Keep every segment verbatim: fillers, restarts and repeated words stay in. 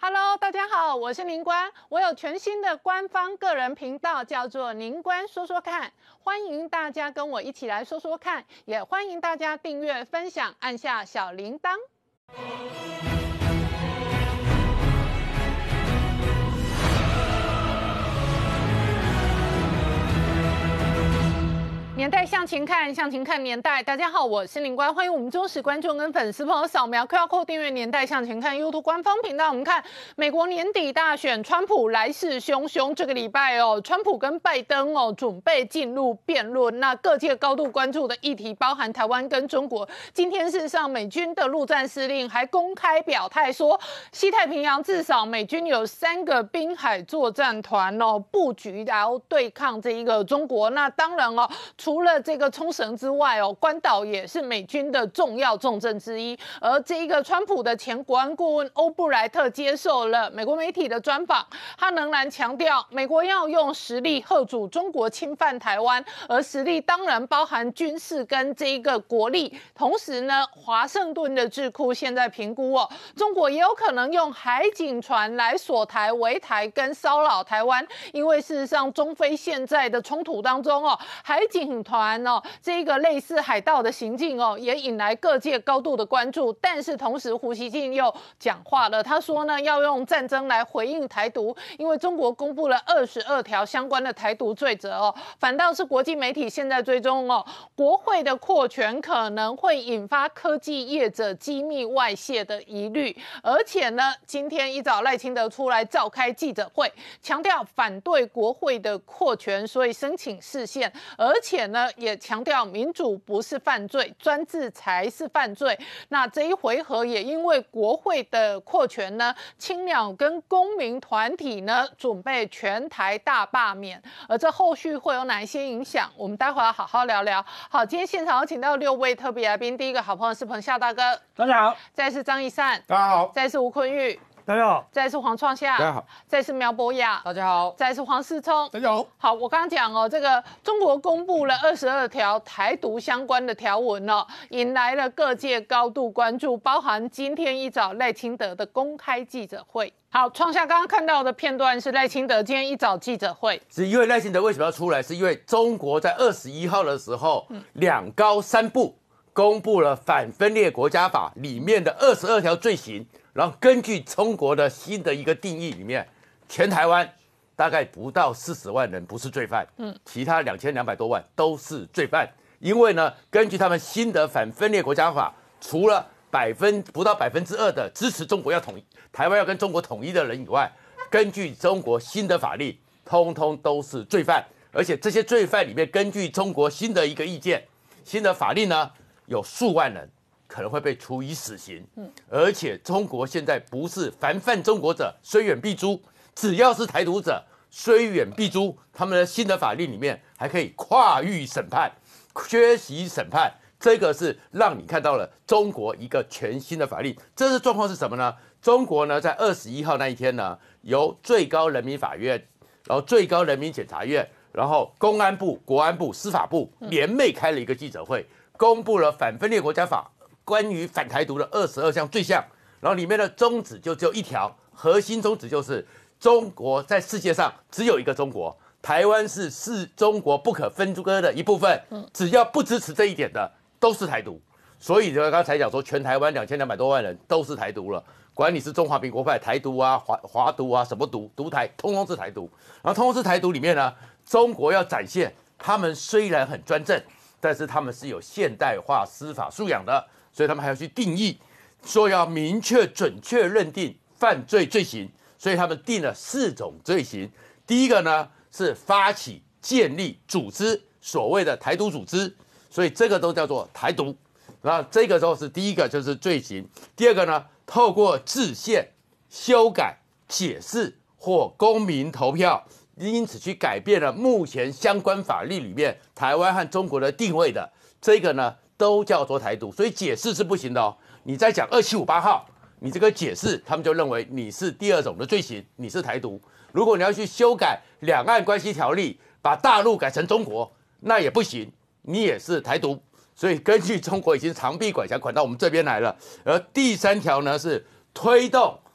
Hello， 大家好，我是宁官，我有全新的官方个人频道，叫做宁官说说看，欢迎大家跟我一起来说说看，也欢迎大家订阅、分享，按下小铃铛。年代向前看，向前看年代。大家好，我是林官，欢迎我们忠实观众跟粉丝朋友扫描 Q R code 订阅《年代向前看》YouTube 官方频道。我们看美国年底大选，川普来势汹汹。这个礼拜哦，川普跟拜登哦准备进入辩论。那各界高度关注的议题包含台湾跟中国。今天事实上，美军的陆战司令还公开表态说，西太平洋至少美军有三个滨海作战团哦布局，然后对抗这一个中国。那当然哦。除了这个冲绳之外哦，关岛也是美军的重要重镇之一。而这一个川普的前国安顾问欧布莱特接受了美国媒体的专访，他仍然强调，美国要用实力嚇阻中国侵犯台湾，而实力当然包含军事跟这一个国力。同时呢，华盛顿的智库现在评估哦，中国也有可能用海警船来锁台、围台跟骚扰台湾，因为事实上中非现在的冲突当中哦，海警团哦，这个类似海盗的行径哦，也引来各界高度的关注。但是同时，胡锡进又讲话了，他说呢，要用战争来回应台独，因为中国公布了二十二条相关的台独罪责哦。反倒是国际媒体现在追踪哦，国会的扩权可能会引发科技业者机密外泄的疑虑。而且呢，今天一早赖清德出来召开记者会，强调反对国会的扩权，所以申请释宪。而且呢，也强调民主不是犯罪，专制才是犯罪。那这一回合也因为国会的扩权呢，青鸟跟公民团体呢准备全台大罢免，而这后续会有哪一些影响？我们待会要好好聊聊。好，今天现场有请到六位特别来宾，第一个好朋友是彭夏大哥， 大家好； 再是张一善， 大家好； 再是吴坤玉。 大家好， 再是黄创夏， 大家好； 再是苗博雅， 大家好； 再是黄世聪， 大家好。 好，我刚刚讲哦，这个中国公布了二十二条台独相关的条文哦，引来了各界高度关注，包含今天一早赖清德的公开记者会。好，创下刚刚看到的片段是赖清德今天一早记者会， 是因为赖清德为什么要出来？是因为中国在二十一号的时候，嗯、两高三部公布了反分裂国家法里面的二十二条罪行。然后根据中国的新的一个定义里面，全台湾大概不到四十万人不是罪犯，嗯，其他两千两百多万都是罪犯。因为呢，根据他们新的反分裂国家法，除了百分不到百分之二的支持中国要统一台湾要跟中国统一的人以外，根据中国新的法律，通通都是罪犯。而且这些罪犯里面，根据中国新的一个意见，新的法律呢，有数万人可能会被处以死刑，嗯，而且中国现在不是凡犯中国者虽远必诛，只要是台独者虽远必诛。他们的新的法律里面还可以跨域审判、缺席审判，这个是让你看到了中国一个全新的法律。这是状况是什么呢？中国呢，在二十一号那一天呢，由最高人民法院、然后最高人民检察院、然后公安部、国安部、司法部联袂开了一个记者会，公布了反分裂国家法。关于反台独的二十二项罪项，然后里面的宗旨就只有一条，核心宗旨就是中国在世界上只有一个中国，台湾是是中国不可分割的一部分，只要不支持这一点的都是台独。所以刚刚才讲说，全台湾两千两百多万人都是台独了，管你是中华民国派台独啊、华华独啊、什么独独台，通通是台独。然后通通是台独里面呢，中国要展现他们虽然很专政，但是他们是有现代化司法素养的。所以他们还要去定义，说要明确准确认定犯罪罪行，所以他们定了四种罪行。第一个呢是发起、建立、组织所谓的台独组织，所以这个都叫做台独。那这个时候是第一个就是罪行。第二个呢，透过制宪、修改、解释或公民投票，因此去改变了目前相关法律里面台湾和中国的定位的，这个呢都叫做台独，所以解释是不行的哦。你在讲二七五八号，你这个解释，他们就认为你是第二种的罪行，你是台独。如果你要去修改两岸关系条例，把大陆改成中国，那也不行，你也是台独。所以根据中国已经长臂管辖管到我们这边来了。而第三条呢是推动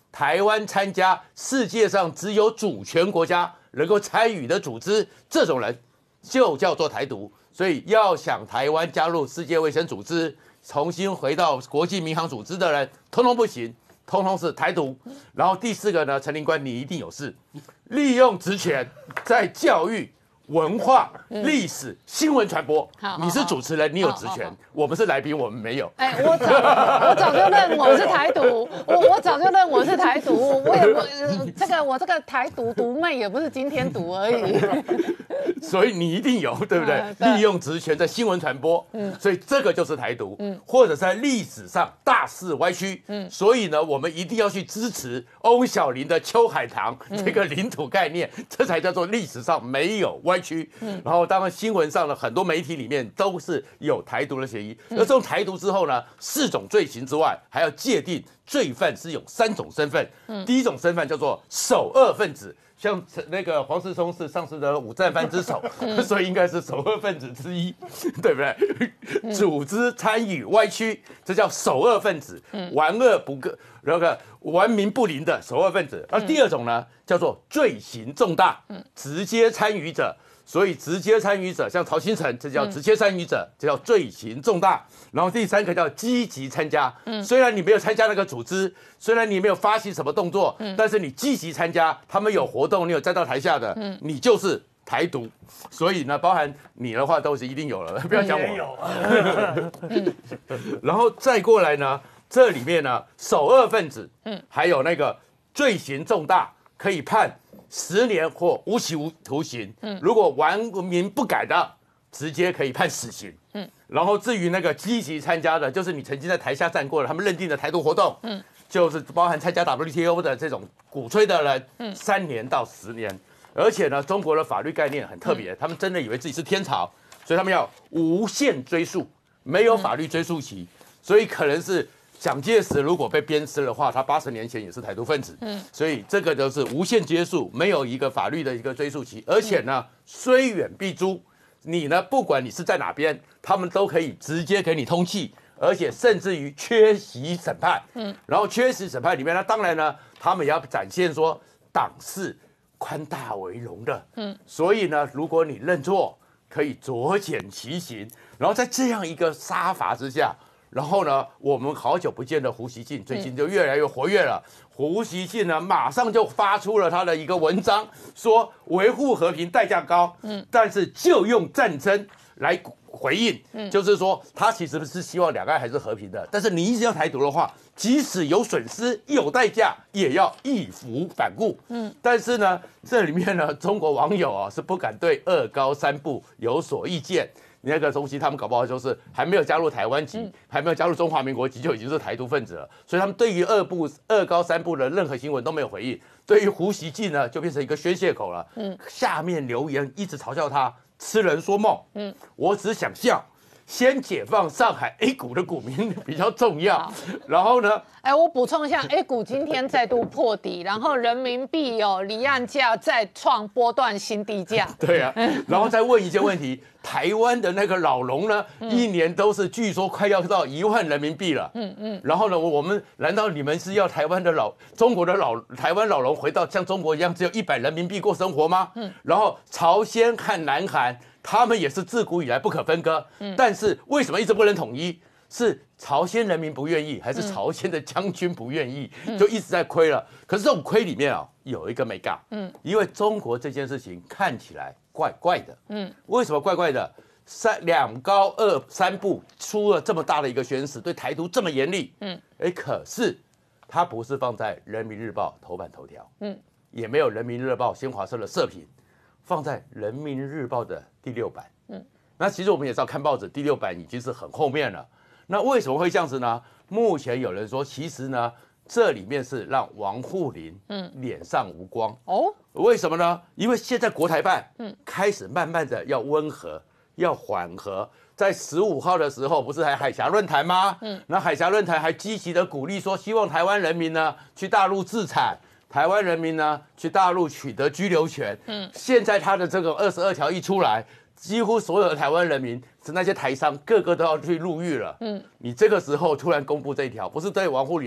台湾参加世界上只有主权国家能够参与的组织，这种人就叫做台独。所以要想台湾加入世界卫生组织，重新回到国际民航组织的人，通通不行，通通是台独。然后第四个呢，陈林官你一定有事，利用职权在教育、文化、历史、新闻传播，你是主持人，你有职权，我们是来宾，我们没有。 哎，我早我早就认我是台独，我我早就认我是台独，我也不、呃、这个我这个台独独妹也不是今天独而已。 所以你一定有，对不对？嗯、对利用职权在新闻传播，嗯，所以这个就是台独，嗯，或者在历史上大肆歪曲，嗯，所以呢，我们一定要去支持翁小玲的秋海棠这个领土概念，嗯、这才叫做历史上没有歪曲。嗯，然后当然新闻上的很多媒体里面都是有台独的嫌疑，而这种台独之后呢，四种罪行之外，还要界定罪犯是有三种身份，嗯，第一种身份叫做首恶分子。像那个黄世聪是上次的五战犯之首，嗯、所以应该是首恶分子之一，对不对？嗯、组织参与歪曲，这叫首恶分子，嗯、玩恶不个那个玩民不灵的首恶分子。而第二种呢，叫做罪行重大，嗯、直接参与者。所以直接参与者，像曹新成，这叫直接参与者，这叫罪行重大。然后第三个叫积极参加，嗯，虽然你没有参加那个组织，虽然你没有发起什么动作，嗯，但是你积极参加，他们有活动，你有站到台下的，嗯，你就是台独。所以呢，包含你的话都是一定有了，不要讲我。有。然后再过来呢，这里面呢，首恶分子，嗯，还有那个罪行重大，可以判十年或无期无徒刑，嗯，如果顽民不改的，直接可以判死刑，嗯，然后至于那个积极参加的，就是你曾经在台下站过的，他们认定的台独活动，嗯，就是包含参加 W T O 的这种鼓吹的人，嗯，三年到十年，而且呢，中国的法律概念很特别，嗯、他们真的以为自己是天朝，所以他们要无限追溯，没有法律追溯期，嗯、所以可能是。蒋介石如果被鞭尸的话，他八十年前也是台独分子，嗯，所以这个就是无限接束，没有一个法律的一个追溯期，而且呢，虽远必诛，你呢，不管你是在哪边，他们都可以直接给你通缉，而且甚至于缺席审判，嗯，然后缺席审判里面，那当然呢，他们也要展现说党是宽大为容的，嗯，所以呢，如果你认错，可以酌减其刑，然后在这样一个杀伐之下。然后呢，我们好久不见的胡锡进最近就越来越活跃了。嗯、胡锡进呢，马上就发出了他的一个文章，说维护和平代价高，嗯，但是就用战争来回应，嗯，就是说他其实是希望两岸还是和平的，但是你一直要台独的话，即使有损失有代价，也要义无反顾，嗯，但是呢，这里面呢，中国网友啊是不敢对二高三不有所意见。那个东西，他们搞不好就是还没有加入台湾籍，嗯、还没有加入中华民国籍，就已经是台独分子了。所以他们对于二部、二高三部的任何新闻都没有回应。对于胡锡进呢，就变成一个宣泄口了。嗯，下面留言一直嘲笑他痴人说梦。嗯，我只想笑。先解放上海 A 股的股民比较重要，然后呢？ 哎，我补充一下 ，A 股今天再度破底，然后人民币哦离岸价再创波段新低价。 对啊，然后再问一些问题，台湾的那个老农呢，嗯、一年都是据说快要到一万人民币了。嗯嗯。然后呢，我们难道你们是要台湾的老中国的老台湾老农回到像中国一样只有一百人民币过生活吗？嗯。然后朝鲜和南韩。他们也是自古以来不可分割，嗯、但是为什么一直不能统一？是朝鲜人民不愿意，还是朝鲜的将军不愿意？嗯、就一直在亏了。可是这种亏里面啊，有一个美感，嗯，因为中国这件事情看起来怪怪的，嗯，为什么怪怪的？三两高二三部出了这么大的一个宣示，对台独这么严厉，嗯，哎，可是它不是放在人民日报头版头条，嗯，也没有人民日报新华社的社评。放在人民日报的第六版，嗯，那其实我们也知道，看报纸第六版已经是很后面了。那为什么会这样子呢？目前有人说，其实呢，这里面是让王沪宁，嗯，脸上无光哦。为什么呢？因为现在国台办，嗯，开始慢慢的要温和，要缓和。在十五号的时候，不是还海峡论坛吗？嗯，那海峡论坛还积极的鼓励说，希望台湾人民呢去大陆自产。台湾人民呢，去大陆取得居留权。嗯，现在他的这个二十二条一出来，几乎所有的台湾人民，是那些台商，个个都要去入狱了。嗯，你这个时候突然公布这一条，不是对王沪宁来讲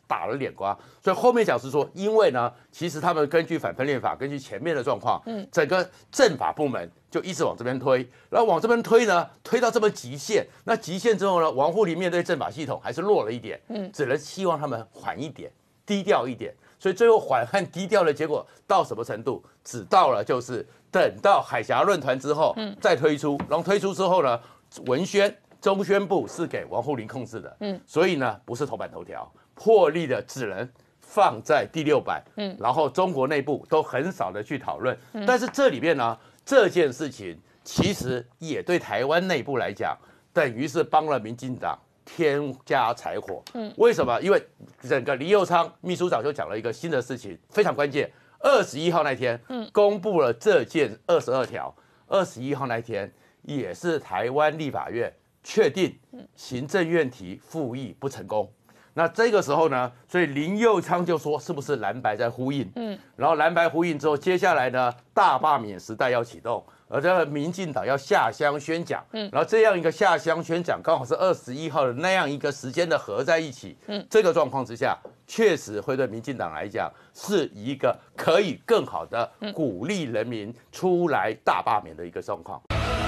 打了脸瓜。所以后面讲是说，因为呢，其实他们根据反分裂法，根据前面的状况，嗯，整个政法部门就一直往这边推，然后往这边推呢，推到这么极限，那极限之后呢，王沪宁面对政法系统还是弱了一点，嗯，只能希望他们缓一点，低调一点。所以最后缓和低调的结果到什么程度？只到了就是等到海峡论坛之后，嗯，再推出，然后推出之后呢，文宣、中宣部是给王沪宁控制的，嗯，所以呢不是头版头条，破例的只能放在第六版，嗯，然后中国内部都很少的去讨论，嗯，但是这里面呢，这件事情其实也对台湾内部来讲，等于是帮了民进党添加柴火，嗯，为什么？因为整个林右昌秘书长就讲了一个新的事情，非常关键。二十一号那天，嗯，公布了这件二十二条。二十一号那天也是台湾立法院确定行政院提复议不成功。那这个时候呢，所以林右昌就说是不是蓝白在呼应？嗯，然后蓝白呼应之后，接下来呢，大罢免时代要启动。而这个民进党要下乡宣讲，嗯，然后这样一个下乡宣讲，刚好是二十一号的那样一个时间的合在一起，嗯，这个状况之下，确实会对民进党来讲是一个可以更好的鼓励人民出来大罢免的一个状况。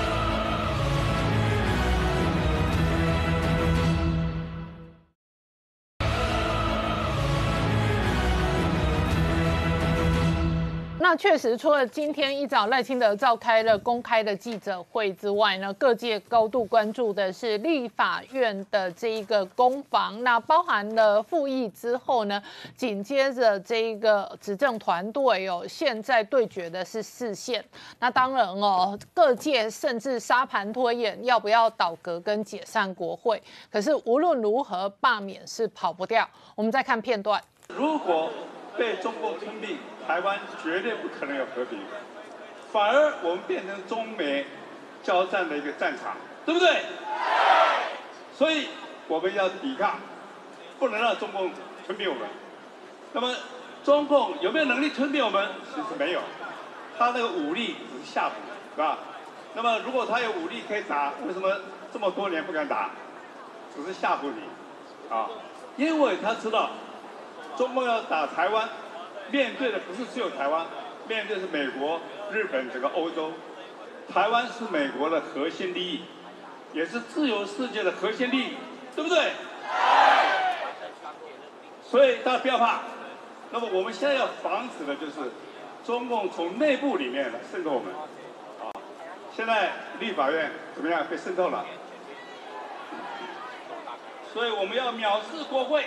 那确实，除了今天一早赖清德召开了公开的记者会之外呢，各界高度关注的是立法院的这一个攻防。那包含了复议之后呢，紧接着这一个执政团队哦，现在对决的是释宪。那当然哦，各界甚至沙盘推演要不要倒阁跟解散国会。可是无论如何，罢免是跑不掉。我们再看片段。 如果被中共吞并，台湾绝对不可能有和平，反而我们变成中美交战的一个战场，对不对？所以我们要抵抗，不能让中共吞并我们。那么中共有没有能力吞并我们？其实没有，他那个武力只是吓唬，是吧？那么如果他有武力可以打，为什么这么多年不敢打？只是吓唬你，啊，因为他知道中共要打台湾。面对的不是只有台湾，面对的是美国、日本、整个欧洲。台湾是美国的核心利益，也是自由世界的核心利益，对不对？所以大家不要怕。那么我们现在要防止的就是中共从内部里面来渗透我们。啊，现在立法院怎么样被渗透了？所以我们要藐视国会。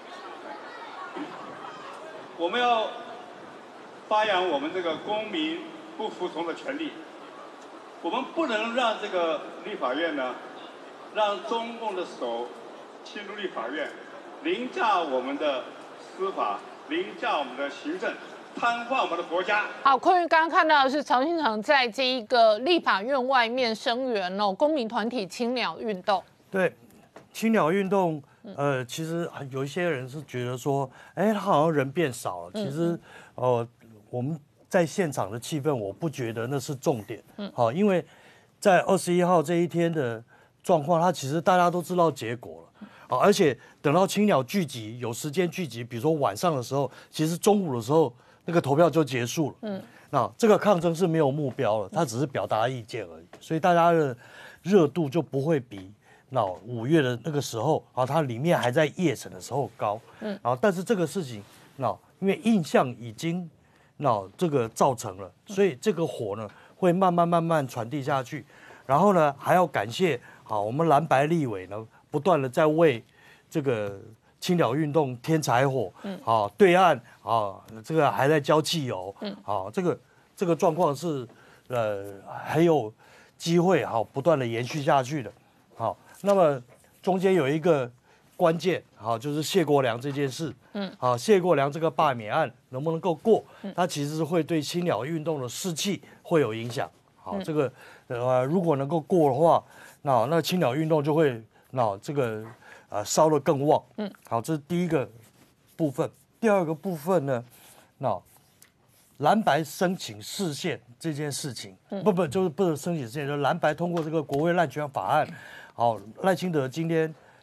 我们要发扬我们这个公民不服从的权利，我们不能让这个立法院呢，让中共的手侵入立法院，凌驾我们的司法，凌驾我们的行政，瘫痪我们的国家。 好，坤瑜刚刚看到的是曹兴诚在这一个立法院外面声援哦，公民团体青鸟运动。 对，青鸟运动。呃，其实有一些人是觉得说，哎，他好像人变少了。其实，呃，我们在现场的气氛，我不觉得那是重点。嗯，好，因为在二十一号这一天的状况，他其实大家都知道结果了。啊，而且等到青鸟聚集，有时间聚集，比如说晚上的时候，其实中午的时候那个投票就结束了。嗯，那这个抗争是没有目标了，他只是表达意见而已，所以大家的热度就不会比。那五月的那个时候，啊，它里面还在夜审的时候高，嗯，然后但是这个事情，那因为印象已经，那这个造成了，所以这个火呢会慢慢慢慢传递下去，然后呢还要感谢好我们蓝白立委呢不断的在为这个青鸟运动添柴火，嗯，好对岸啊这个还在浇汽油，嗯，好这个这个状况是呃还有机会好不断的延续下去的，好。那么中间有一个关键，好，就是谢国良这件事，嗯，好，谢国良这个罢免案能不能够过，它其实是会对青鸟运动的士气会有影响，好，这个呃如果能够过的话，那那青鸟运动就会那这个呃烧得更旺，嗯，好，这是第一个部分。第二个部分呢，那蓝白申请释宪这件事情，不不就是不是申请释宪，就是蓝白通过这个国会滥权法案。好，赖清德今天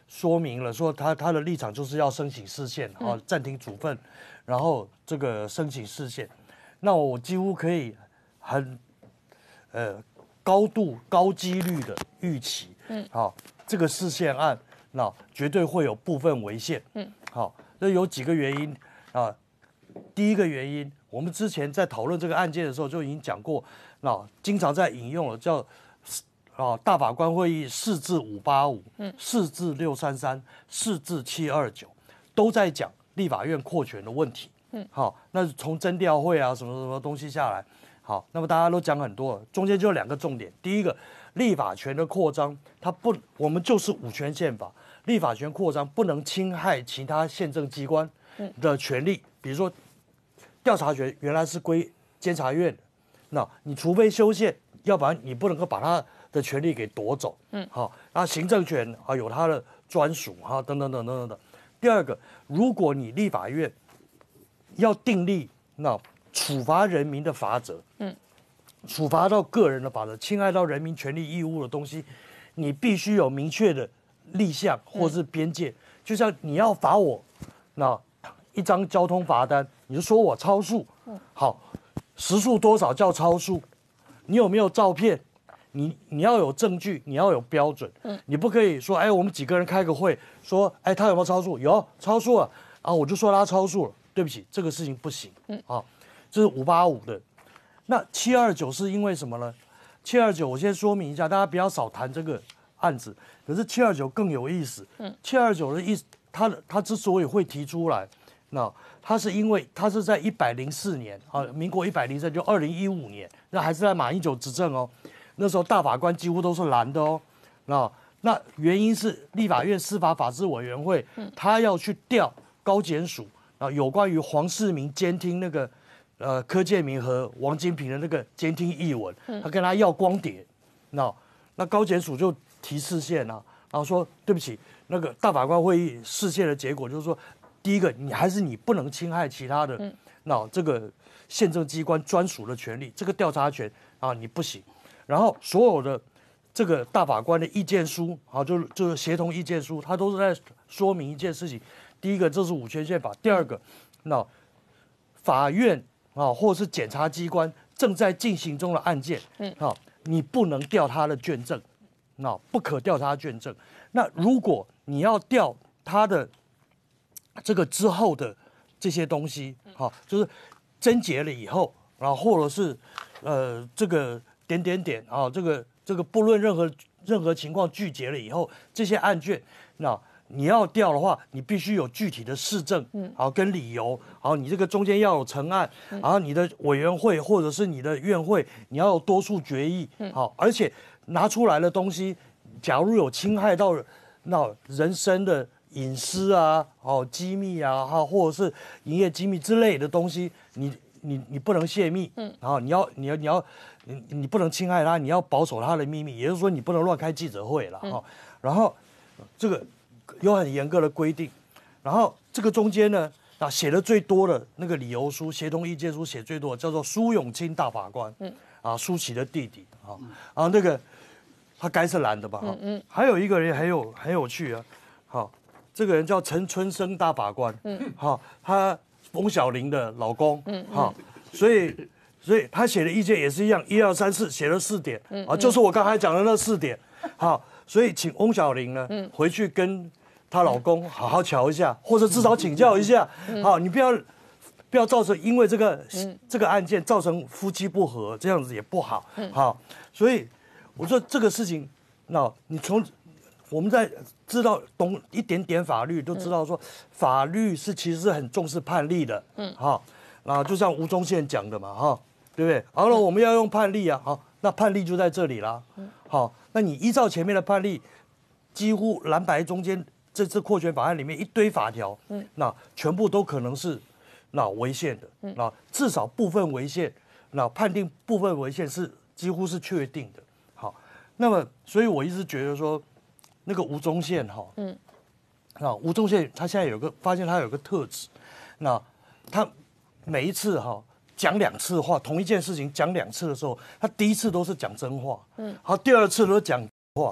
说明了说他他的立场就是要申请释宪啊，暂停处分，然后这个申请释宪。那我几乎可以很呃高度高几率的预期，嗯，好，这个释宪案那绝对会有部分违宪，嗯，好，那有几个原因啊。第一个原因，我们之前在讨论这个案件的时候就已经讲过，那经常在引用了叫啊大法官会议释字五八五、释字六三三、释字七二九，都在讲立法院扩权的问题。嗯，好，那从侦调会啊什么什么东西下来，好，那么大家都讲很多了，中间就两个重点。第一个，立法权的扩张，它不，我们就是五权宪法，立法权扩张不能侵害其他宪政机关的权利，比如说。调查权原来是归监察院的，那你除非修宪，要不然你不能够把他的权利给夺走。嗯，好，那行政权啊有他的专属哈，等等等等等等。第二个，如果你立法院要订立那处罚人民的法则，嗯，处罚到个人的法则，侵害到人民权利义务的东西，你必须有明确的立项或是边界。嗯、就像你要罚我，那一张交通罚单。你就说我超速，好，时速多少叫超速？你有没有照片？你你要有证据，你要有标准。嗯，你不可以说，哎，我们几个人开个会，说，哎，他有没有超速？有，超速了，啊，我就说他超速了。对不起，这个事情不行。嗯，啊，这是五八五的。那七二九是因为什么呢？七二九我先说明一下，大家不要少谈这个案子。可是七二九更有意思。嗯，七二九的意思，他的他之所以会提出来，那。他是因为他是在一百零四年啊，民国一百零四就二零一五年，那还是在马英九执政哦，那时候大法官几乎都是蓝的哦，那那原因是立法院司法法制委员会，他要去调高检署啊有关于黄世明监听那个呃柯建铭和王金平的那个监听译文，他跟他要光碟，那那高检署就提释宪啊，然后说对不起，那个大法官会议释宪的结果就是说。第一个，你还是你不能侵害其他的，嗯、那这个宪政机关专属的权利，这个调查权啊，你不行。然后所有的这个大法官的意见书啊，就是就是协同意见书，它都是在说明一件事情。第一个，这是五权宪法；第二个，那法院啊，或者是检察机关正在进行中的案件，嗯，啊，你不能调他的卷证，那不可调他卷证。那如果你要调他的这个之后的这些东西，好，就是侦结了以后，然后或者是呃这个点点点啊，这个这个不论任何任何情况具结了以后，这些案卷，那你要调的话，你必须有具体的事证，嗯，好跟理由，好，你这个中间要有成案，然后你的委员会或者是你的院会，你要有多数决议，好，而且拿出来的东西，假如有侵害到那人身的。隐私啊，哦，机密啊，哈，或者是营业机密之类的东西，你你你不能泄密，嗯，然后你要你要你要你你不能侵害他，你要保守他的秘密，也就是说你不能乱开记者会了哈、嗯。然后这个有很严格的规定，然后这个中间呢，啊写的最多的那个理由书、协同意见书写最多的叫做苏永清大法官，嗯，啊舒淇的弟弟啊，啊那个他该是蓝的吧，嗯嗯，还有一个人很有很有趣啊，好。这个人叫陈春生大法官，嗯，好，他翁小玲的老公，嗯，好，所以，所以他写的意见也是一样，一二三四写了四点，嗯，啊，就是我刚才讲的那四点，好，所以请翁小玲呢，嗯，回去跟她老公好好瞧一下，或者至少请教一下，好，你不要不要造成因为这个这个案件造成夫妻不和，这样子也不好，好，所以我说这个事情，那你从我们在知道懂一点点法律，都知道说法律是其实是很重视判例的，嗯，好，啊，就像吴宗宪讲的嘛，哈，对不对？好了，我们要用判例啊，好，那判例就在这里啦，好，那你依照前面的判例，几乎蓝白中间这次扩权法案里面一堆法条，嗯，那全部都可能是那违宪的，嗯，那至少部分违宪，那判定部分违宪是几乎是确定的，好，那么所以我一直觉得说。那个吴宗宪哈，嗯，啊，吴宗宪他现在有个发现他有个特质，那他每一次哈讲两次话，同一件事情讲两次的时候，他第一次都是讲真话，嗯，好，第二次都讲话，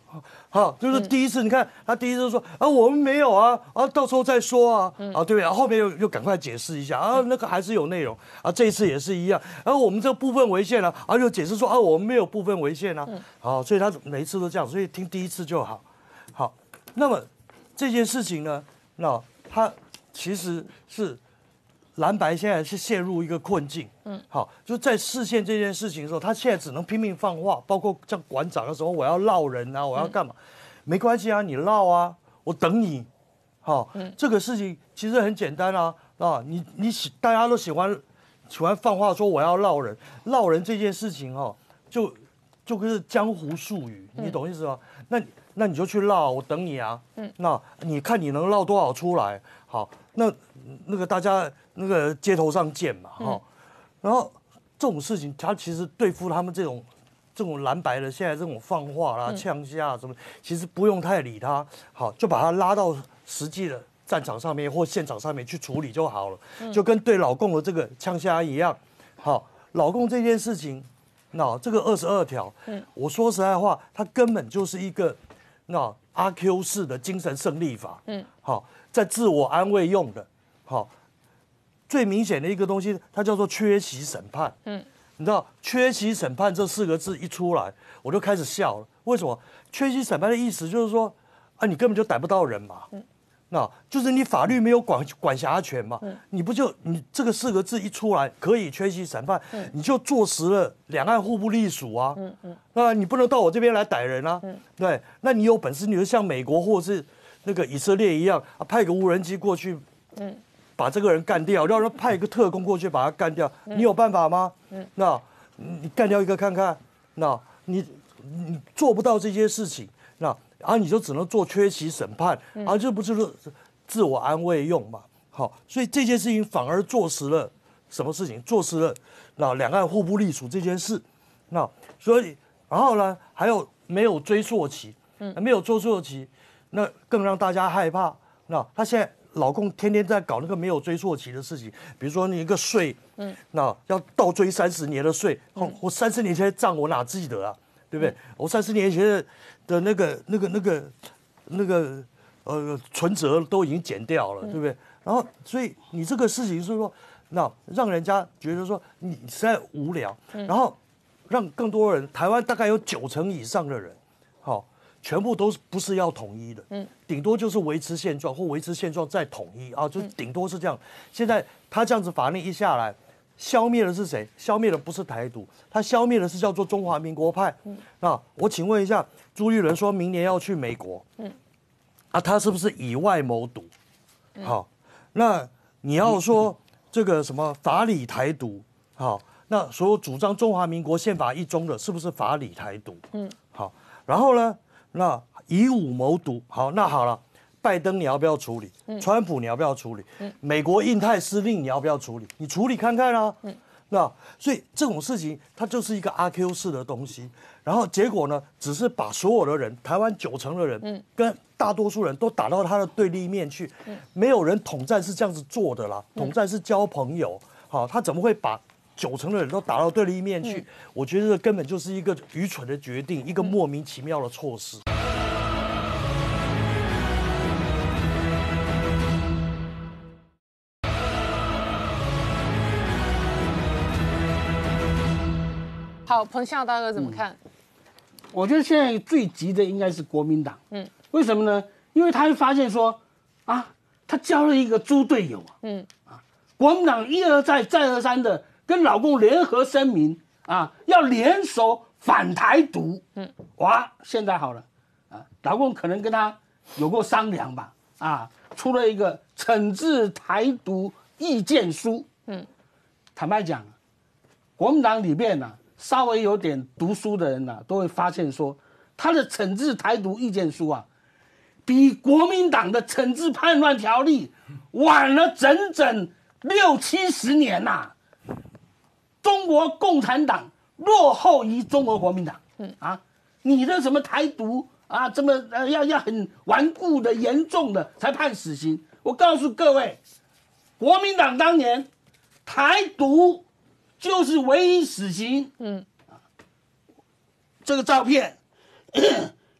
好，就是第一次，你看他第一次说啊，我们没有啊，啊，到时候再说啊，啊，对不对？后面又又赶快解释一下啊，那个还是有内容啊，这一次也是一样，然后我们这部分违宪了，啊，又解释说啊，我们没有部分违宪啊，好，所以他每一次都这样，所以听第一次就好，好，那么这件事情呢，那他其实是。蓝白现在是陷入一个困境，嗯，好，就在释宪这件事情的时候，他现在只能拼命放话，包括像馆长的时候，我要烙人啊，我要干嘛？嗯、没关系啊，你烙啊，我等你，好，嗯、这个事情其实很简单啊，啊，你你喜大家都喜欢喜欢放话说我要烙人，烙人这件事情哈，就就是江湖术语，你懂意思吗？嗯、那那你就去烙，我等你啊，嗯，那你看你能烙多少出来？好，那那个大家。那个街头上见嘛，哈、嗯，然后这种事情，他其实对付他们这种这种蓝白的，现在这种放话啦、呛下什么，其实不用太理他，好，就把他拉到实际的战场上面或现场上面去处理就好了，嗯、就跟对老共的这个呛下一样，好，老共这件事情，那这个二十二条，嗯，我说实在话，它根本就是一个那阿 Q 式的精神胜利法，嗯，好，在自我安慰用的，好。最明显的一个东西，它叫做缺席审判。嗯，你知道“缺席审判”这四个字一出来，我就开始笑了。为什么？缺席审判的意思就是说，啊，你根本就逮不到人嘛。嗯，那就是你法律没有管管辖权嘛。嗯，你不就你这个四个字一出来，可以缺席审判，嗯、你就坐实了两岸互不隶属啊。嗯嗯，那你不能到我这边来逮人啊。嗯，对，那你有本事，你就像美国或是那个以色列一样，啊，派个无人机过去。嗯。把这个人干掉，让他派一个特工过去把他干掉，嗯、你有办法吗？嗯，那你干掉一个看看，那你你做不到这些事情，那啊你就只能做缺席审判，嗯、啊这不就是自我安慰用嘛？好，所以这件事情反而坐实了什么事情？坐实了那两岸互不隶属这件事，那所以然后呢还有没有追溯期？嗯，没有追溯期，那更让大家害怕。那他现在。老共天天在搞那个没有追溯期的事情，比如说你一个税，嗯，那要倒追三十年的税，嗯、我三十年前的账我哪记得啊，对不对？嗯、我三十年前的的那个那个那个那个呃存折都已经减掉了，嗯、对不对？然后所以你这个事情是说，那让人家觉得说你实在无聊，嗯、然后让更多人，台湾大概有九成以上的人，好。全部都是不是要统一的，嗯，顶多就是维持现状或维持现状再统一啊，就顶多是这样。现在他这样子法令一下来，消灭的是谁？消灭的不是台独，他消灭的是叫做中华民国派。嗯，那我请问一下，朱立伦说明年要去美国，嗯，啊，他是不是以外谋独？好，那你要说这个什么法理台独，好，那所有主张中华民国宪法一中的，是不是法理台独？嗯，好，然后呢？那以武谋独，好，那好了，拜登你要不要处理？嗯、川普你要不要处理？嗯、美国印太司令你要不要处理？你处理看看啊。嗯、那所以这种事情它就是一个阿 Q 式的东西，然后结果呢，只是把所有的人，台湾九成的人，嗯、跟大多数人都打到他的对立面去。嗯、没有人统战是这样子做的啦，统战是交朋友。好，他怎么会把？九成的人都打到对立面去，嗯、我觉得这根本就是一个愚蠢的决定，一个莫名其妙的措施。 好，彭孝大哥怎么看？ 嗯、我觉得现在最急的应该是国民党。嗯，为什么呢？因为他会发现说，啊，他交了一个猪队友啊。嗯啊，国民党一而再，再而三的。跟老共联合声明啊，要联手反台独。嗯，哇，现在好了啊，老共可能跟他有过商量吧，啊，出了一个惩治台独意见书。嗯，坦白讲，国民党里面呢、啊，稍微有点读书的人呢、啊，都会发现说，他的惩治台独意见书啊，比国民党的惩治叛乱条例晚了整整六七十年呐、啊。中国共产党落后于中国国民党，嗯啊，你的什么台独啊，这么呃要要很顽固的、严重的才判死刑。我告诉各位，国民党当年台独就是唯一死刑。嗯，这个照片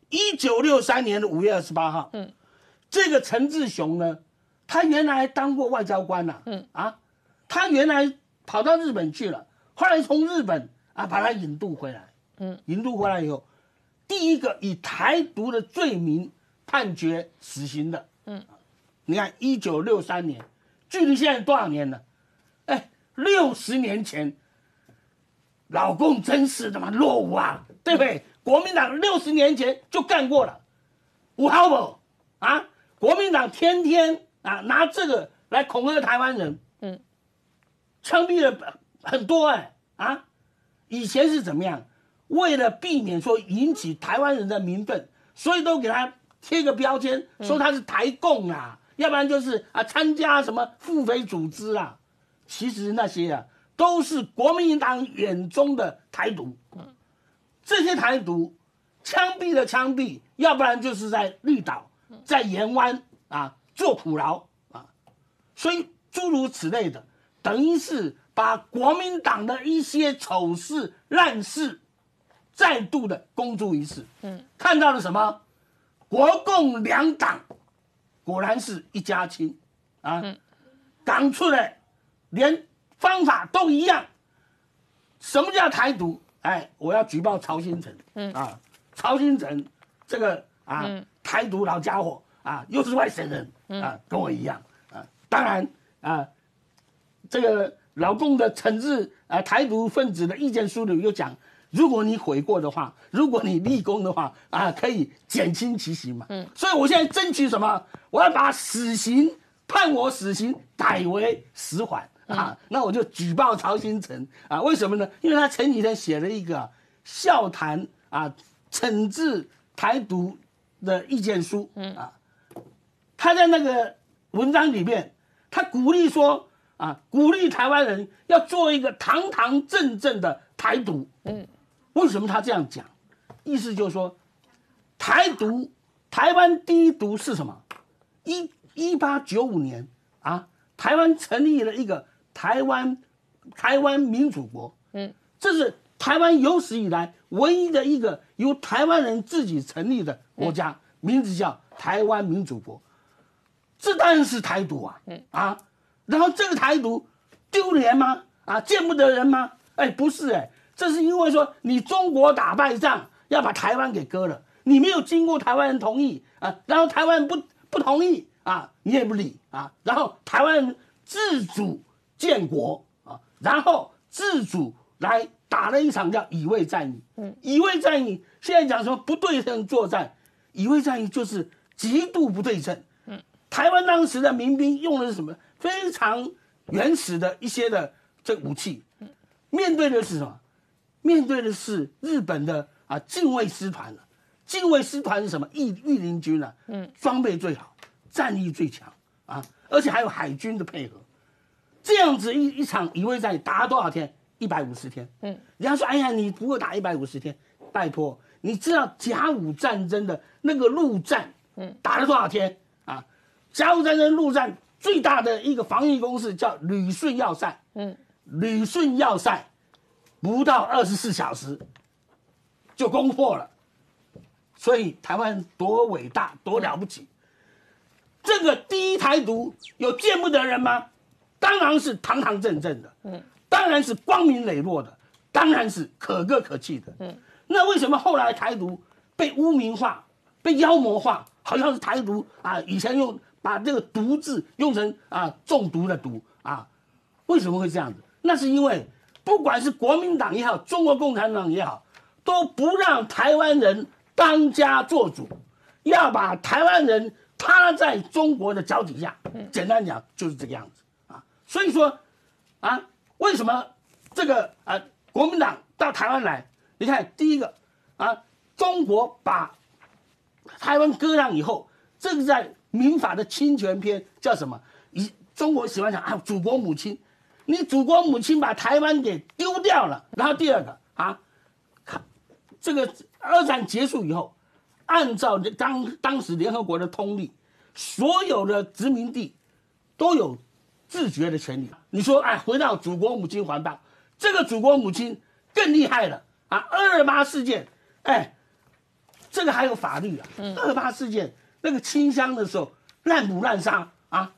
一九六三年的五月二十八号，嗯，这个陈志雄呢，他原来当过外交官呐、啊，嗯啊，他原来跑到日本去了，后来从日本啊把他引渡回来，嗯，引渡回来以后，第一个以台独的罪名判决死刑的，嗯，你看一九六三年，距离现在多少年了？哎，六十年前。老共真是他妈落伍啊，对不对？国民党六十年前就干过了，五号不啊？国民党天天啊拿这个来恐吓台湾人，嗯，枪毙了很多哎啊！以前是怎么样？为了避免说引起台湾人的民愤，所以都给他贴个标签，说他是台共啊，嗯、要不然就是啊参加什么腹匪组织啊。其实那些啊。都是国民党眼中的台独，这些台独枪毙的枪毙，要不然就是在绿岛、在盐湾啊做苦劳啊，所以诸如此类的，等于是把国民党的一些丑事烂事再度的公诸于世。嗯，看到了什么？国共两党果然是一家亲啊，讲出来连。方法都一样，什么叫台独？哎，我要举报曹兴诚，嗯啊，曹兴诚这个啊、嗯、台独老家伙啊，又是外省人、嗯、啊，跟我一样啊。当然啊，这个老共的惩治啊台独分子的意见书里又讲，如果你悔过的话，如果你立功的话啊，可以减轻其刑嘛。嗯，所以我现在争取什么？我要把死刑判我死刑改为死缓。啊，那我就举报曹兴诚啊！为什么呢？因为他前几天写了一个、啊、笑谈啊惩治台独的意见书，嗯啊，他在那个文章里面，他鼓励说啊，鼓励台湾人要做一个堂堂正正的台独，嗯，为什么他这样讲？意思就是说，台独，台湾第一独是什么？一一八九五年啊，台湾成立了一个。台湾，台湾民主国，嗯，这是台湾有史以来唯一的一个由台湾人自己成立的国家，嗯、名字叫台湾民主国。这当然是台独啊，嗯啊，然后这个台独丢脸吗？啊，见不得人吗？哎，不是哎，这是因为说你中国打败仗要把台湾给割了，你没有经过台湾人同意啊，然后台湾人不不同意啊，你也不理啊，然后台湾人自主。建国啊，然后自主来打了一场叫乙未战役。嗯，乙未战役现在讲什么不对称作战，乙未战役就是极度不对称。嗯，台湾当时的民兵用的是什么？非常原始的一些的这武器。嗯，面对的是什么？面对的是日本的啊近卫师团了。近卫师团是什么？御御林军啊。嗯，装备最好，战力最强啊，而且还有海军的配合。这样子一一场乙未战役打了多少天？一百五十天。嗯，人家说，哎呀，你不过打一百五十天，拜托，你知道甲午战争的那个陆战，嗯，打了多少天啊？甲午战争陆战最大的一个防御工事叫旅顺要塞，嗯，旅顺要塞不到二十四小时就攻破了，所以台湾多伟大，多了不起。这个第一台独有见不得人吗？当然是堂堂正正的，嗯，当然是光明磊落的，当然是可歌可泣的，嗯。那为什么后来台独被污名化、被妖魔化，好像是台独啊？以前用把这个“毒”字用成啊中毒的“毒”啊？为什么会这样子？那是因为不管是国民党也好，中国共产党也好，都不让台湾人当家做主，要把台湾人踏在中国的脚底下。简单讲就是这个样子。所以说，啊，为什么这个啊国民党到台湾来？你看，第一个啊，中国把台湾割让以后，这个在民法的侵权篇叫什么？以中国喜欢讲啊，祖国母亲，你祖国母亲把台湾给丢掉了。然后第二个啊，这个二战结束以后，按照当当时联合国的通例，所有的殖民地都有自决的权利。你说，哎，回到祖国母亲环抱，这个祖国母亲更厉害了啊！二二八事件，哎， 这个还有法律啊。二八事件那个清乡的时候，滥捕滥杀啊，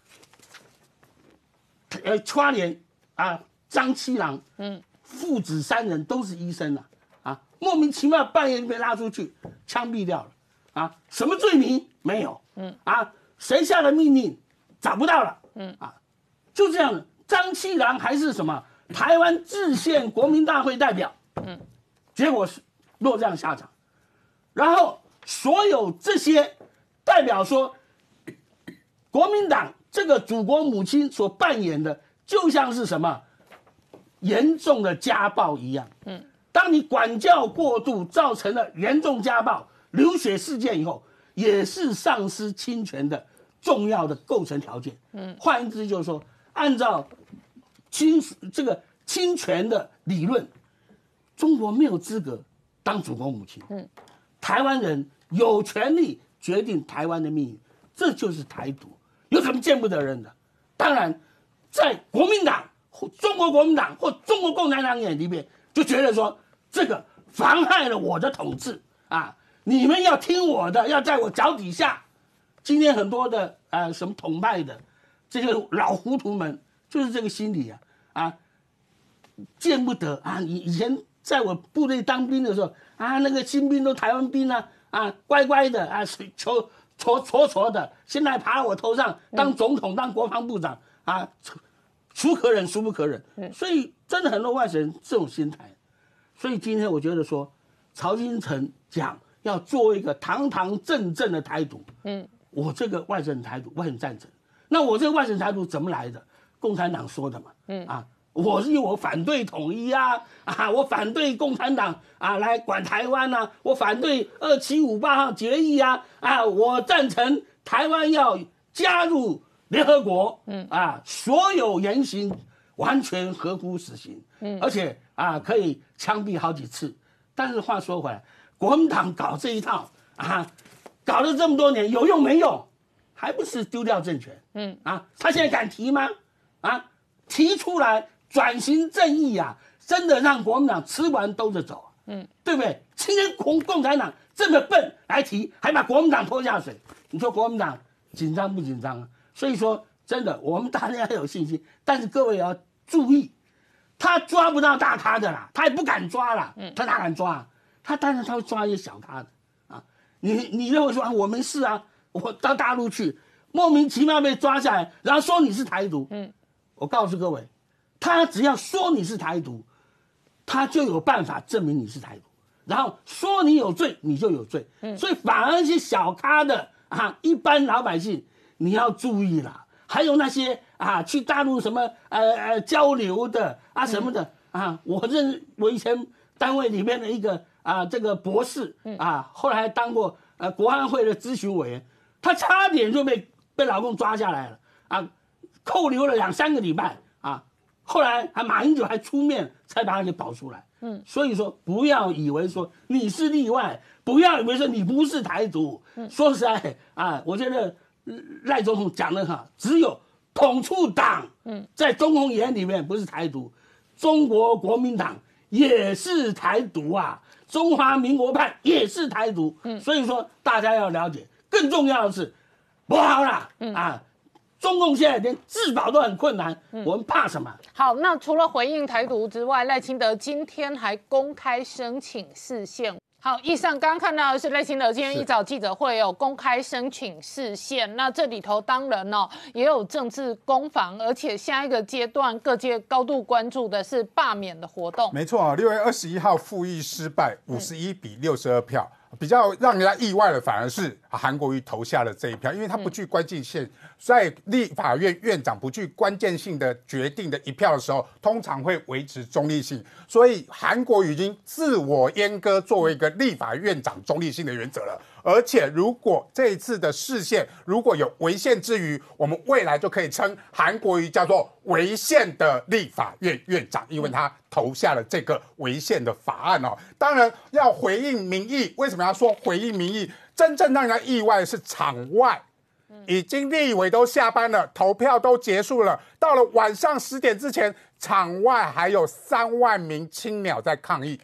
呃，花莲啊，张七郎，嗯，父子三人都是医生啊，啊，莫名其妙半夜被拉出去枪毙掉了，啊，什么罪名没有，嗯，啊，谁下的命令找不到了，嗯，啊，就这样的。张七郎还是什么台湾制宪国民大会代表，嗯，结果是落这样下场。然后所有这些代表说，国民党这个祖国母亲所扮演的，就像是什么严重的家暴一样。嗯，当你管教过度，造成了严重家暴、流血事件以后，也是丧失侵权的重要的构成条件。嗯，换言之就是说，按照侵这个侵权的理论，中国没有资格当祖国母亲。嗯，台湾人有权利决定台湾的命运，这就是台独。有什么见不得人的？当然，在国民党、中国国民党或中国共产党眼里面，就觉得说这个妨害了我的统治啊！你们要听我的，要在我脚底下。今天很多的呃什么统派的这些老糊涂们。就是这个心理啊啊，见不得啊！以以前在我部队当兵的时候啊，那个新兵都台湾兵啊啊，乖乖的啊，求戳戳戳的，现在爬我头上当总统、当国防部长啊，孰可忍孰不可忍。所以真的很多外省人这种心态。所以今天我觉得说，曹金城讲要做一个堂堂正正的台独，嗯，我这个外省台独我很赞成。那我这个外省台独怎么来的？共产党说的嘛，嗯啊，我是因为我反对统一啊，啊，我反对共产党啊来管台湾啊，我反对二七五八号决议啊，啊，我赞成台湾要加入联合国，嗯啊，所有言行完全合乎实行，嗯，而且啊可以枪毙好几次。但是话说回来，国民党搞这一套啊，搞了这么多年，有用没用？还不是丢掉政权，嗯啊，他现在敢提吗？啊，提出来转型正义啊，真的让国民党吃完兜着走，嗯，对不对？今天共共产党这么笨来提，还把国民党拖下水，你说国民党紧张不紧张啊？所以说，真的，我们大家要有信心，但是各位要注意，他抓不到大咖的啦，他也不敢抓啦，他哪敢抓啊？他当然他会抓一些小咖的啊。你你认为说啊，我没事啊，我到大陆去，莫名其妙被抓下来，然后说你是台独，嗯。我告诉各位，他只要说你是台独，他就有办法证明你是台独，然后说你有罪，你就有罪。嗯，所以反而一些小咖的啊，一般老百姓你要注意啦。还有那些啊，去大陆什么呃呃交流的啊什么的啊，我认我以前单位里面的一个啊这个博士啊，后来还当过呃国安会的咨询委员，他差点就被被老公抓下来了啊。扣留了两三个礼拜啊，后来还马英九还出面才把他给保出来。嗯，所以说不要以为说你是例外，不要以为说你不是台独。嗯，说实在啊，我觉得赖总统讲得好，只有统促党，嗯，在中共眼里面不是台独，中国国民党也是台独啊，中华民国派也是台独。嗯，所以说大家要了解，更重要的是，不好了，嗯啊。中共现在连自保都很困难，嗯、我们怕什么？ 好，那除了回应台独之外，赖清德今天还公开申请释宪。好，以上刚刚看到的是赖清德今天一早记者会有公开申请释宪，那这里头当然哦也有政治攻防，而且下一个阶段各界高度关注的是罢免的活动。 没错啊，六月二十一号复议失败，五十一比六十二票。比较让人家意外的反而是韩国瑜投下了这一票，因为他不具关键性，在立法院院长不具关键性的决定的一票的时候，通常会维持中立性，所以韩国瑜已经自我阉割作为一个立法院长中立性的原则了。而且如果这一次的释宪如果有违宪之余，我们未来就可以称韩国瑜叫做违宪的立法院院长，因为他投下了这个违宪的法案哦。当然要回应民意，为什么要说回应民意？真正让人意外的是场外已经立委都下班了，投票都结束了，到了晚上十点之前，场外还有三万名青鸟在抗议。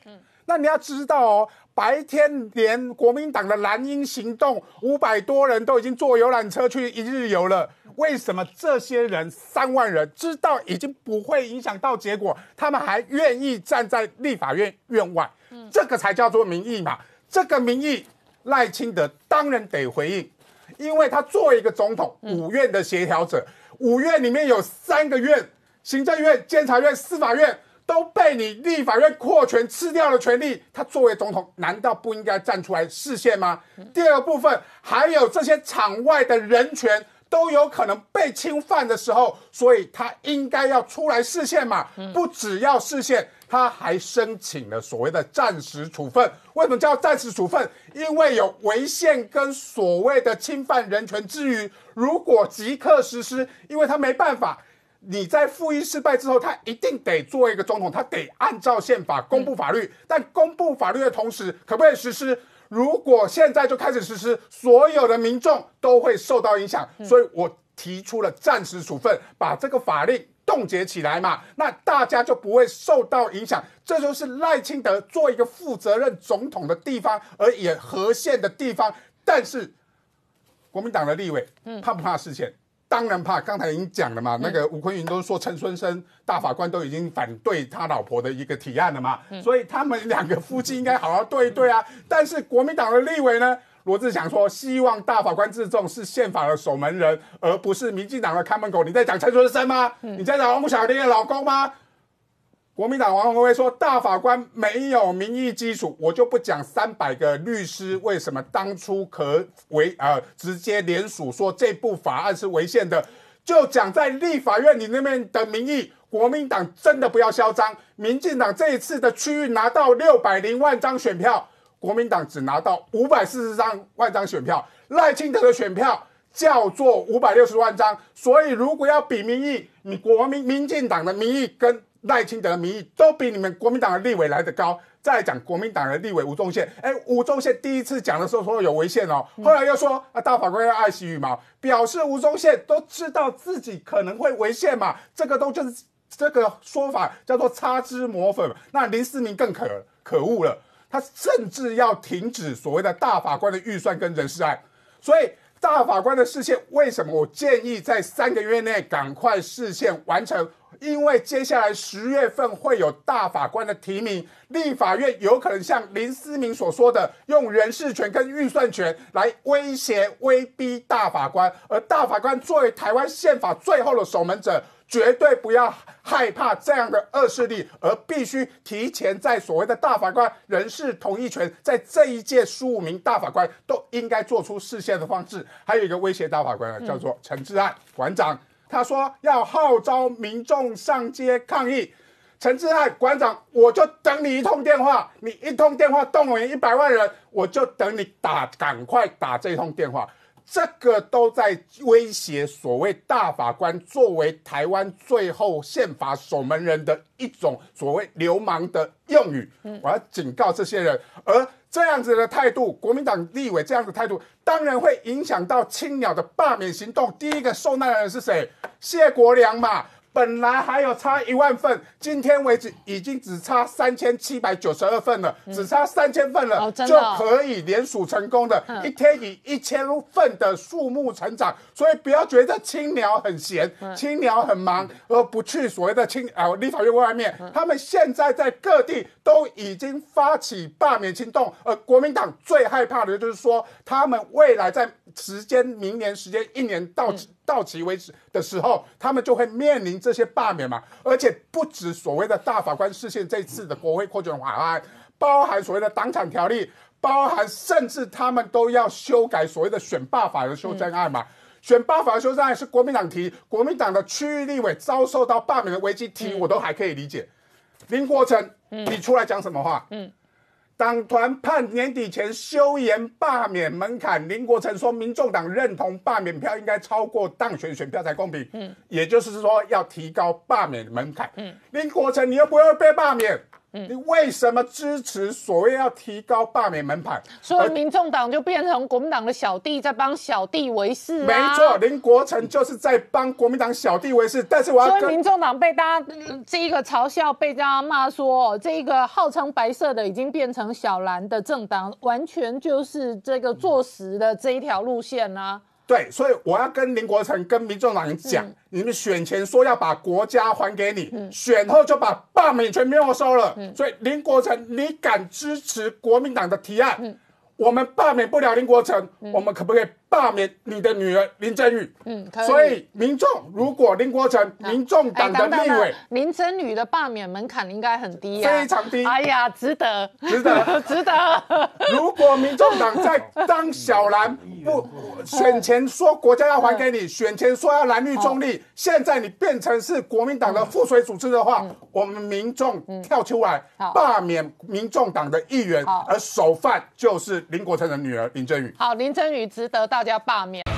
那你要知道哦，白天连国民党的蓝鹰行动五百多人都已经坐游览车去一日游了。为什么这些人三万人知道已经不会影响到结果，他们还愿意站在立法院院外？嗯、这个才叫做民意嘛。这个民意，赖清德当然得回应，因为他作为一个总统，五院的协调者，五院里面有三个院，行政院、监察院、司法院都被你立法院扩权吃掉了权力，他作为总统，难道不应该站出来释宪吗？嗯、第二个部分，还有这些场外的人权都有可能被侵犯的时候，所以他应该要出来释宪嘛。不只要释宪，他还申请了所谓的暂时处分。为什么叫暂时处分？因为有违宪跟所谓的侵犯人权之余，如果即刻实施，因为他没办法，你在复议失败之后，他一定得做一个总统，他得按照宪法公布法律。嗯、但公布法律的同时，可不可以实施？如果现在就开始实施，所有的民众都会受到影响，所以我提出了暂时处分，把这个法令冻结起来嘛，那大家就不会受到影响。这就是赖清德做一个负责任总统的地方，而也合宪的地方。但是国民党的立委怕不怕释宪？当然怕，刚才已经讲了嘛，那个吴昆云都说陈春生大法官都已经反对他老婆的一个提案了嘛，嗯、所以他们两个夫妻应该好好对一对啊。但是国民党的立委呢，罗志祥说希望大法官自重是宪法的守门人，而不是民进党的看门狗。你在讲陈春生吗？嗯、你在讲王小玲的老公吗？国民党王宏威说，大法官没有民意基础，我就不讲三百个律师为什么当初可违呃直接联署说这部法案是违宪的，就讲在立法院里那边的民意。国民党真的不要嚣张，民进党这一次的区域拿到六百零万张选票，国民党只拿到五百四十万张选票，赖清德的选票叫做五百六十万张，所以如果要比民意，你国民民进党的民意跟赖清德的民意都比你们国民党的立委来得高。再来讲国民党的立委吴宗宪，哎，吴宗宪第一次讲的时候说有违宪哦，后来又说啊大法官要爱惜羽毛，表示吴宗宪都知道自己可能会违宪嘛，这个都就是这个说法叫做擦脂抹粉。那林思明更可可恶了，他甚至要停止所谓的大法官的预算跟人事案，所以大法官的释宪，为什么我建议在三个月内赶快释宪完成？因为接下来十月份会有大法官的提名，立法院有可能像林思明所说的，用人事权跟预算权来威胁、威逼大法官，而大法官作为台湾宪法最后的守门者，绝对不要害怕这样的恶势力，而必须提前在所谓的大法官人事同意权，在这一届十五名大法官都应该做出释宪的方式。还有一个威胁大法官叫做陈志汉馆长，他说要号召民众上街抗议。陈志汉馆长，我就等你一通电话，你一通电话动员一百万人，我就等你打，赶快打这一通电话。这个都在威胁所谓大法官作为台湾最后宪法守门人的一种所谓流氓的用语。我要警告这些人，而这样子的态度，国民党立委这样的态度，当然会影响到青鸟的罢免行动。第一个受难的人是谁？谢国良嘛。本来还有差一万份，今天为止已经只差三千七百九十二份了，嗯、只差三千份了，哦哦、就可以联署成功的，嗯、一天以一千份的数目成长。所以不要觉得青鸟很闲，嗯、青鸟很忙，而不去所谓的青啊立法院外面。嗯、他们现在在各地都已经发起罢免行动，而国民党最害怕的就是说，他们未来在时间明年时间一年到期。嗯到期为止的时候，他们就会面临这些罢免嘛，而且不止所谓的大法官释宪这次的国会扩权法案，包含所谓的党产条例，包含甚至他们都要修改所谓的选罢法的修正案嘛。嗯、选罢法的修正案是国民党提，国民党的区域立委遭受到罢免的危机提，嗯、我都还可以理解。林国成，嗯、你出来讲什么话？嗯党团判年底前修严罢免门槛，林国成说，民众党认同罢免票应该超过当选选票才公平。嗯，也就是说要提高罢免门槛。嗯，林国成你又不会被罢免， 嗯、你为什么支持所谓要提高罢免门槛？ 所以民众党就变成国民党的小弟，在帮小弟为事、啊。 没错，林国成就是在帮国民党小弟为事。但是我要跟， 所以民众党被大家、呃、这一个嘲笑，被大家骂说，哦、这一个号称白色的已经变成小蓝的政党，完全就是这个坐实的这一条路线啊。 对，所以我要跟林国成、跟民众党讲、嗯，你们选前说要把国家还给你，嗯、选后就把罢免权没收了。嗯、所以林国成，你敢支持国民党的提案？嗯、我们罢免不了林国成、嗯，我们可不可以罢免你的女儿林珍羽？嗯，可以。所以民众如果林国成、嗯、民众党的立委， 林珍羽的罢免门槛应该很低啊， 非常低。 哎呀，值得， 值得， 值得。 如果民众党在当小蓝不选前说国家要还给你，选前说要蓝绿中立，现在你变成是国民党的附随组织的话，嗯、我们民众跳出来罢免民众党的议员，而首犯就是林国成的女儿林珍羽。 好，林珍羽值得大家罢免。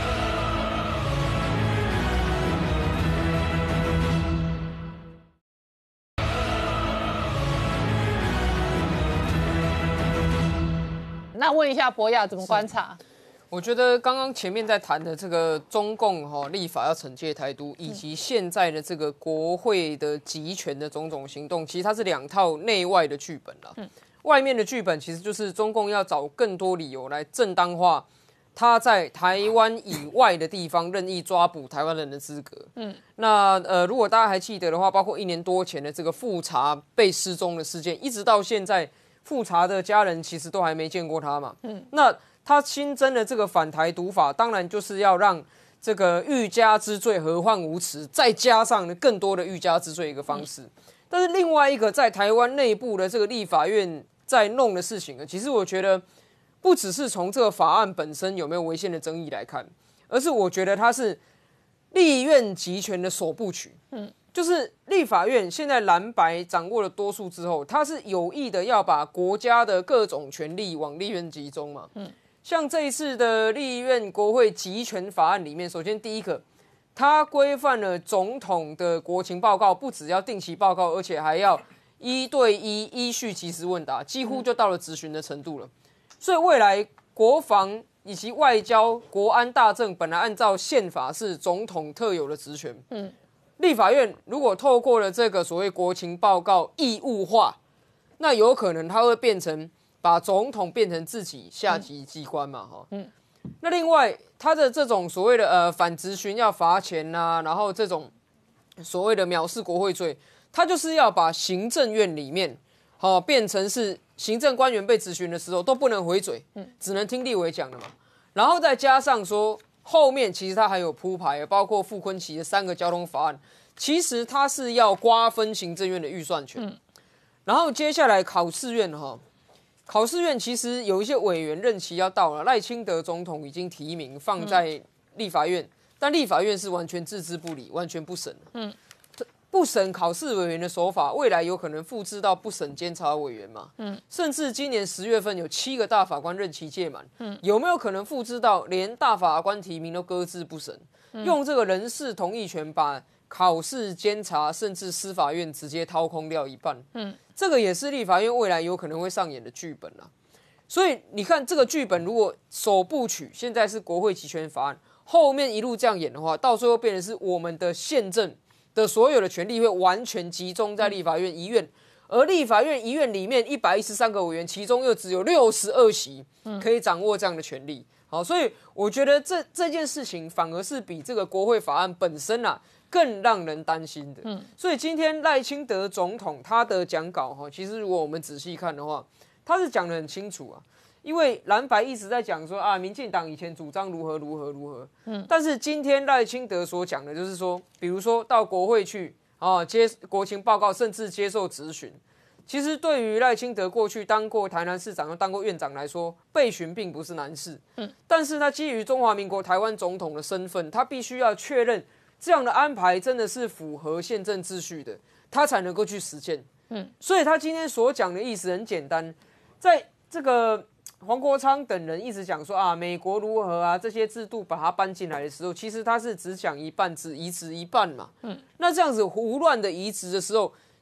那问一下博雅怎么观察？ 我觉得刚刚前面在谈的这个中共哈、哦、立法要惩戒台独，以及现在的这个国会的集权的种种行动，其实它是两套内外的剧本啦。嗯、外面的剧本其实就是中共要找更多理由来正当化他在台湾以外的地方任意抓捕台湾人的资格。嗯，那呃，如果大家还记得的话，包括一年多前的这个富察被失踪的事件，一直到现在，富察的家人其实都还没见过他嘛。嗯，那他新增的这个反台独法，当然就是要让这个欲加之罪何患无辞，再加上呢更多的欲加之罪一个方式。嗯、但是另外一个在台湾内部的这个立法院在弄的事情呢，其实我觉得不只是从这个法案本身有没有违宪的争议来看，而是我觉得它是立院集权的首部曲。嗯，就是立法院现在蓝白掌握了多数之后，它是有意的要把国家的各种权力往立院集中嘛。嗯。像这一次的立院国会集权法案里面，首先第一个，它规范了总统的国情报告，不只要定期报告，而且还要一对一依序即时问答，几乎就到了质询的程度了。所以未来国防以及外交、国安大政本来按照宪法是总统特有的职权，嗯，立法院如果透过了这个所谓国情报告义务化，那有可能它会变成把总统变成自己下级机关嘛，哈，嗯，那另外他的这种所谓的呃反质询要罚钱啊，然后这种所谓的藐视国会罪，他就是要把行政院里面好、哦、变成是行政官员被质询的时候都不能回嘴，嗯，只能听立委讲的嘛，然后再加上说后面其实他还有铺排，包括傅昆萁的三个交通法案，其实他是要瓜分行政院的预算权，嗯，然后接下来考试院哈。哦考试院其实有一些委员任期要到了，赖清德总统已经提名放在立法院，嗯、但立法院是完全置之不理，完全不审。嗯，不审考试委员的手法，未来有可能复制到不审监察委员嘛？嗯，甚至今年十月份有七个大法官任期届满，嗯，有没有可能复制到连大法官提名都搁置不审，嗯、用这个人事同意权把考试、监察甚至司法院直接掏空掉一半？嗯。这个也是立法院未来有可能会上演的剧本啊，所以你看这个剧本，如果首部曲现在是国会集权法案，后面一路这样演的话，到最后变成是我们的宪政的所有的权力会完全集中在立法院一院，而立法院一院里面一百一十三个委员，其中又只有六十二席可以掌握这样的权力。好，所以我觉得这这件事情反而是比这个国会法案本身啊。更让人担心的，嗯，所以今天赖清德总统他的讲稿哈，其实如果我们仔细看的话，他是讲得很清楚啊。因为蓝白一直在讲说啊，民进党以前主张如何如何如何，嗯，但是今天赖清德所讲的就是说，比如说到国会去啊，接国情报告，甚至接受质询。其实对于赖清德过去当过台南市长又当过院长来说，被询并不是难事，嗯，但是他基于中华民国台湾总统的身份，他必须要确认。这样的安排真的是符合宪政秩序的，他才能够去实践。嗯，所以他今天所讲的意思很简单，在这个黄国昌等人一直讲说啊，美国如何啊，这些制度把它搬进来的时候，其实他是只讲一半，只移植一半嘛。嗯，那这样子胡乱的移植的时候，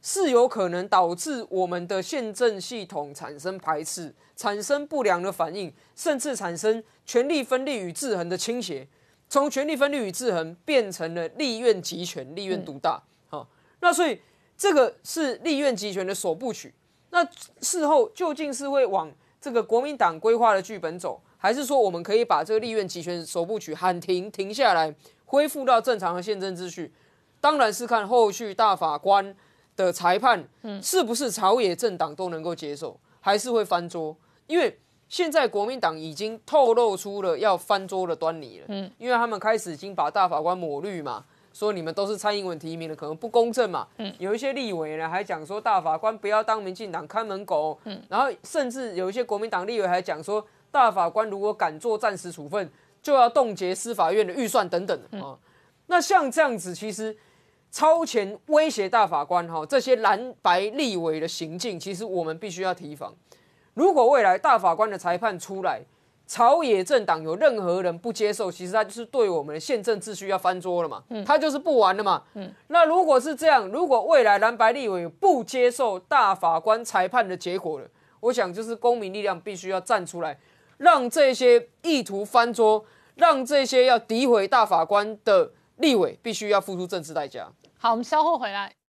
是有可能导致我们的宪政系统产生排斥，产生不良的反应，甚至产生权力分立与制衡的倾斜，从权力分立与制衡变成了立院集权、立院独大。好、嗯，那所以这个是立院集权的首部曲。那事后究竟是会往这个国民党规划的剧本走，还是说我们可以把这个立院集权首部曲喊停，停下来，恢复到正常的宪政秩序？当然是看后续大法官的裁判是不是朝野政党都能够接受，还是会翻桌？因为现在国民党已经透露出了要翻桌的端倪了，嗯，因为他们开始已经把大法官抹绿嘛，说你们都是蔡英文提名的，可能不公正嘛，嗯，有一些立委呢还讲说大法官不要当民进党看门狗，嗯，然后甚至有一些国民党立委还讲说大法官如果敢做暂时处分，就要冻结司法院的预算等等的、嗯哦、那像这样子，其实超前威胁大法官哈，这些蓝白立委的行径，其实我们必须要提防。如果未来大法官的裁判出来，朝野政党有任何人不接受，其实他就是对我们的宪政秩序要翻桌了嘛，嗯、他就是不玩了嘛。嗯、那如果是这样，如果未来蓝白立委不接受大法官裁判的结果了，我想就是公民力量必须要站出来，让这些意图翻桌，让这些要诋毁大法官的立委必须要付出政治代价。 好，我们稍后回来。